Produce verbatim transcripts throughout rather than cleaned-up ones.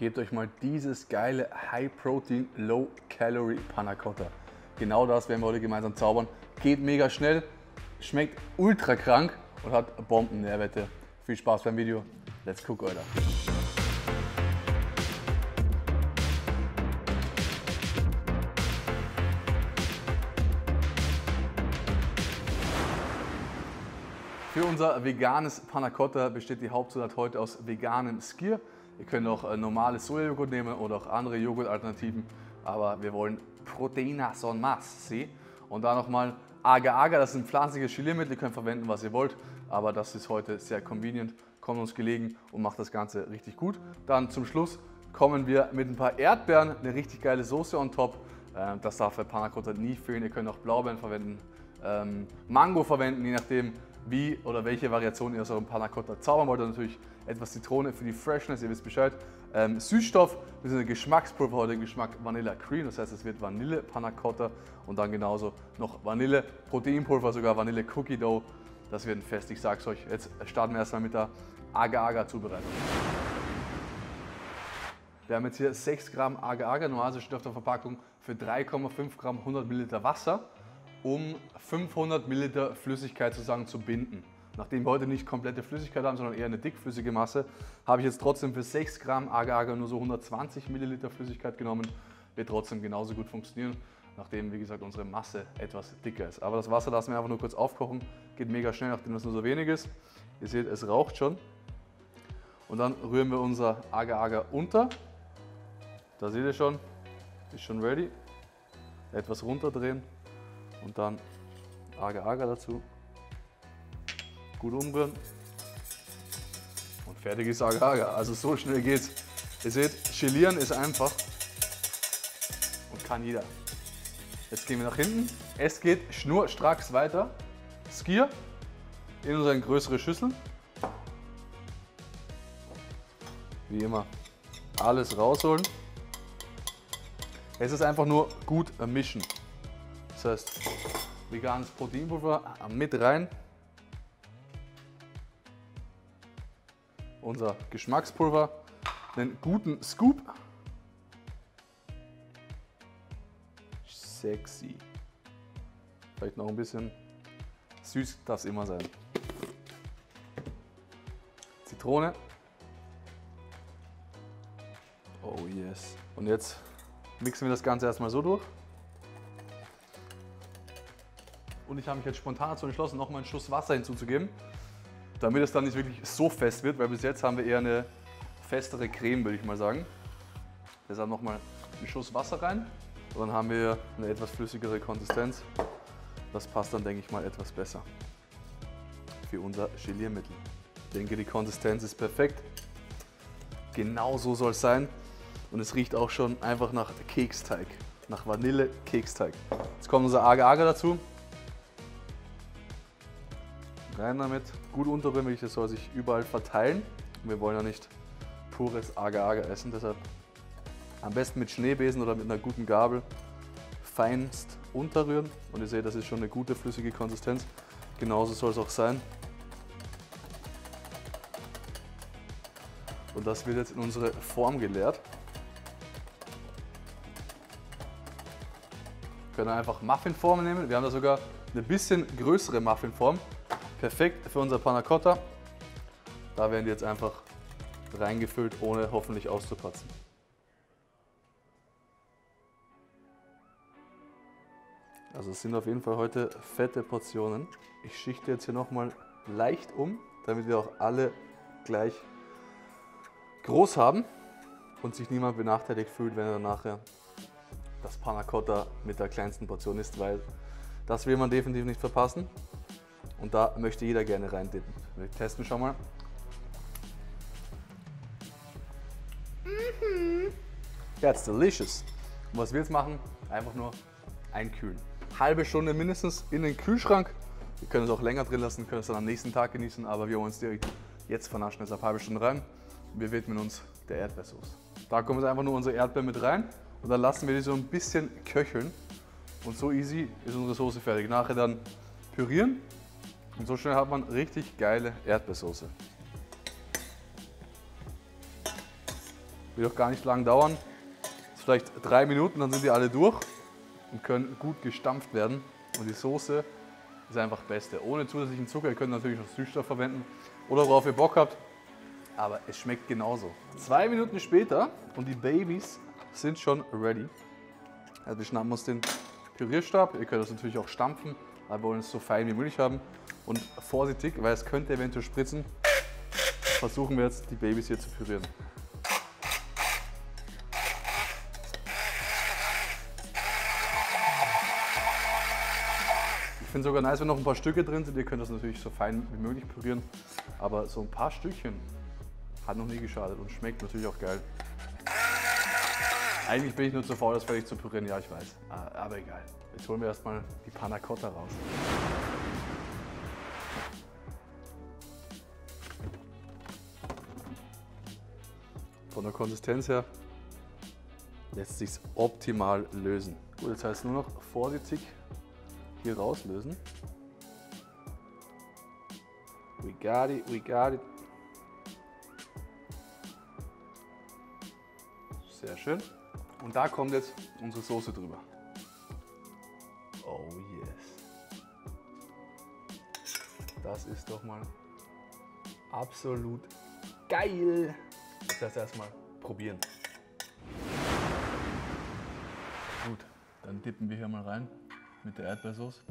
gebt euch mal dieses geile High Protein, Low Calorie Panna Cotta. Genau das werden wir heute gemeinsam zaubern. Geht mega schnell, schmeckt ultra krank und hat Bomben-Nährwerte. Viel Spaß beim Video. Let's cook, Alter. Für unser veganes Panna Cotta besteht die Hauptzutat heute aus veganem Skyr. Ihr könnt auch äh, normales Sojajoghurt nehmen oder auch andere Joghurtalternativen, aber wir wollen Proteína son más, ¿sí? Und da nochmal Agar-Agar, das ist ein pflanzliches Geliermittel, ihr könnt verwenden, was ihr wollt, aber das ist heute sehr convenient, kommt uns gelegen und macht das Ganze richtig gut. Dann zum Schluss kommen wir mit ein paar Erdbeeren, eine richtig geile Soße on top. Äh, das darf bei Panna Cotta nie fehlen, ihr könnt auch Blaubeeren verwenden, ähm, Mango verwenden, je nachdem, wie oder welche Variation ihr aus eurem Panna Cotta zaubern wollt. Und natürlich etwas Zitrone für die Freshness, ihr wisst Bescheid. Ähm, Süßstoff, bzw. Geschmackspulver, heute Geschmack Vanilla Cream, das heißt es wird Vanille Panna Cotta und dann genauso noch Vanille Proteinpulver, sogar Vanille Cookie Dough. Das wird ein Fest, ich sag's euch. Jetzt starten wir erstmal mit der Agar-Agar Zubereitung. Wir haben jetzt hier sechs Gramm Agar-Agar, normalerweise steht auf der Verpackung für drei Komma fünf Gramm hundert Milliliter Wasser, um fünfhundert Milliliter Flüssigkeit sozusagen zu binden. Nachdem wir heute nicht komplette Flüssigkeit haben, sondern eher eine dickflüssige Masse, habe ich jetzt trotzdem für sechs Gramm Agar-Agar nur so hundertzwanzig Milliliter Flüssigkeit genommen. Wird trotzdem genauso gut funktionieren, nachdem, wie gesagt, unsere Masse etwas dicker ist. Aber das Wasser lassen wir einfach nur kurz aufkochen, geht mega schnell, nachdem das nur so wenig ist. Ihr seht, es raucht schon. Und dann rühren wir unser Agar-Agar unter. Da seht ihr schon, ist schon ready. Etwas runterdrehen. Und dann Agar-Agar dazu. Gut umrühren. Und fertig ist Agar-Agar. Also so schnell geht's. Ihr seht, gelieren ist einfach. Und kann jeder. Jetzt gehen wir nach hinten. Es geht schnurstracks weiter. Skyr in unsere größere Schüssel. Wie immer alles rausholen. Es ist einfach nur gut mischen. Das heißt, veganes Proteinpulver mit rein. Unser Geschmackspulver, einen guten Scoop. Sexy. Vielleicht noch ein bisschen süß, darf es immer sein. Zitrone. Oh yes. Und jetzt mixen wir das Ganze erstmal so durch. Und ich habe mich jetzt spontan dazu entschlossen, noch mal einen Schuss Wasser hinzuzugeben, damit es dann nicht wirklich so fest wird, weil bis jetzt haben wir eher eine festere Creme, würde ich mal sagen. Deshalb noch mal einen Schuss Wasser rein und dann haben wir eine etwas flüssigere Konsistenz. Das passt dann, denke ich mal, etwas besser für unser Geliermittel. Ich denke, die Konsistenz ist perfekt. Genau so soll es sein. Und es riecht auch schon einfach nach Keksteig, nach Vanille-Keksteig. Jetzt kommt unser Agar-Agar dazu. Rein damit, gut unterrühren, das soll sich überall verteilen. Wir wollen ja nicht pures Agar-Agar essen, deshalb am besten mit Schneebesen oder mit einer guten Gabel feinst unterrühren. Und ihr seht, das ist schon eine gute flüssige Konsistenz. Genauso soll es auch sein. Und das wird jetzt in unsere Form geleert. Wir können einfach Muffinformen nehmen. Wir haben da sogar eine bisschen größere Muffinform. Perfekt für unser Panna Cotta. Da werden die jetzt einfach reingefüllt, ohne hoffentlich auszupatzen. Also es sind auf jeden Fall heute fette Portionen. Ich schichte jetzt hier nochmal leicht um, damit wir auch alle gleich groß haben und sich niemand benachteiligt fühlt, wenn er dann nachher das Panna Cotta mit der kleinsten Portion isst, weil das will man definitiv nicht verpassen. Und da möchte jeder gerne reindippen. Wir testen schon mal. Mhm. That's delicious. Und was wir jetzt machen, einfach nur einkühlen. Halbe Stunde mindestens in den Kühlschrank. Wir können es auch länger drin lassen, können es dann am nächsten Tag genießen, aber wir wollen es direkt jetzt vernaschen, jetzt eine halbe Stunde rein. Wir widmen uns der Erdbeersoße. Da kommen jetzt einfach nur unsere Erdbeeren mit rein und dann lassen wir die so ein bisschen köcheln. Und so easy ist unsere Soße fertig. Nachher dann pürieren. Und so schnell hat man richtig geile Erdbeersoße. Wird auch gar nicht lang dauern. Das ist vielleicht drei Minuten, dann sind die alle durch und können gut gestampft werden. Und die Soße ist einfach das Beste. Ohne zusätzlichen Zucker. Ihr könnt natürlich auch Süßstoff verwenden oder worauf ihr Bock habt. Aber es schmeckt genauso. Zwei Minuten später und die Babys sind schon ready. Also wir schnappen uns den Pürierstab. Ihr könnt das natürlich auch stampfen, aber wir wollen es so fein wie möglich haben. Und vorsichtig, weil es könnte eventuell spritzen, versuchen wir jetzt die Babys hier zu pürieren. Ich finde sogar nice, wenn noch ein paar Stücke drin sind. Ihr könnt das natürlich so fein wie möglich pürieren. Aber so ein paar Stückchen hat noch nie geschadet und schmeckt natürlich auch geil. Eigentlich bin ich nur zu faul, das fertig zu pürieren, ja ich weiß. Aber egal. Jetzt holen wir erstmal die Panna Cotta raus. Von der Konsistenz her lässt sich optimal lösen. Gut, jetzt heißt es nur noch vorsichtig hier rauslösen. We got it, we got it. Sehr schön. Und da kommt jetzt unsere Soße drüber. Oh yes. Das ist doch mal absolut geil. Das heißt erstmal probieren. Gut, dann dippen wir hier mal rein mit der Erdbeersauce.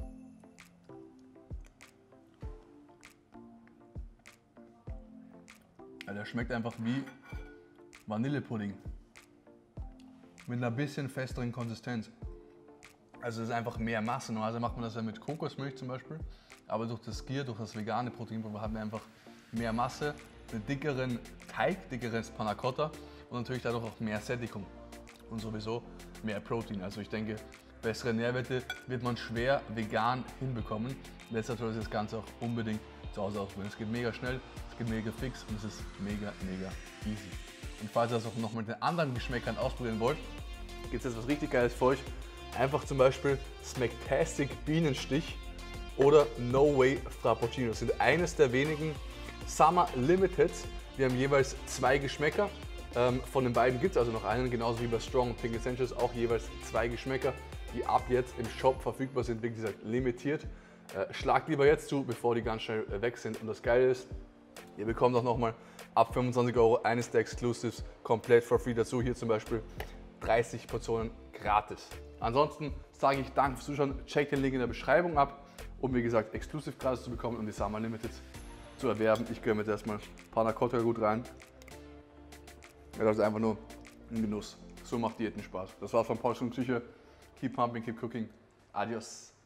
Ja, der schmeckt einfach wie Vanillepudding. Mit einer bisschen festeren Konsistenz. Also es ist einfach mehr Masse. Normalerweise macht man das ja mit Kokosmilch zum Beispiel. Aber durch das Skyr, durch das vegane Proteinpulver haben wir einfach mehr Masse, einen dickeren Teig, dickeres Panna Cotta und natürlich dadurch auch mehr Sättigung und sowieso mehr Protein. Also ich denke, bessere Nährwerte wird man schwer vegan hinbekommen. Deshalb sollte das Ganze auch unbedingt zu Hause ausprobieren. Es geht mega schnell, es geht mega fix und es ist mega, mega easy. Und falls ihr das auch noch mit den anderen Geschmäckern ausprobieren wollt, gibt es jetzt was richtig Geiles für euch. Einfach zum Beispiel Smacktastic Bienenstich oder No Way Frappuccino. Das sind eines der wenigen Summer Limiteds. Wir haben jeweils zwei Geschmäcker. Ähm, von den beiden gibt es also noch einen, genauso wie bei Strong und Pink Essentials auch jeweils zwei Geschmäcker, die ab jetzt im Shop verfügbar sind, wie gesagt, limitiert. Äh, schlagt lieber jetzt zu, bevor die ganz schnell äh, weg sind. Und das Geile ist, ihr bekommt auch nochmal ab fünfundzwanzig Euro eines der Exclusives komplett for free dazu. Hier zum Beispiel dreißig Portionen gratis. Ansonsten sage ich danke fürs Zuschauen, checkt den Link in der Beschreibung ab, um wie gesagt Exclusive gratis zu bekommen und die Summer Limited zu erwerben. Ich gönne mir jetzt erstmal Panna Cotta gut rein. Ja, das ist einfach nur ein Genuss. So macht Diäten Spaß. Das war's von Paul's Küche. Keep pumping, keep cooking. Adios.